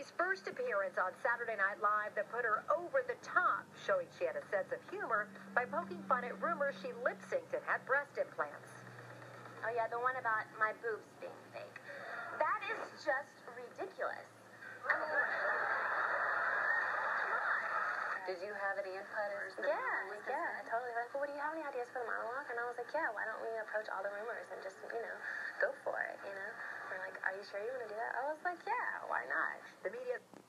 Britney's first appearance on Saturday Night Live that put her over the top, showing she had a sense of humor by poking fun at rumors she lip-synced and had breast implants. Oh yeah, the one about my boobs being fake. That is just ridiculous. I mean, did you have any input? Yeah, totally. Like, well, what do you have any ideas for the monologue? And I was like, yeah, why don't we approach all the rumors and just, go for it, They're like, are you sure you want to do that? I was like, yeah, why not? The media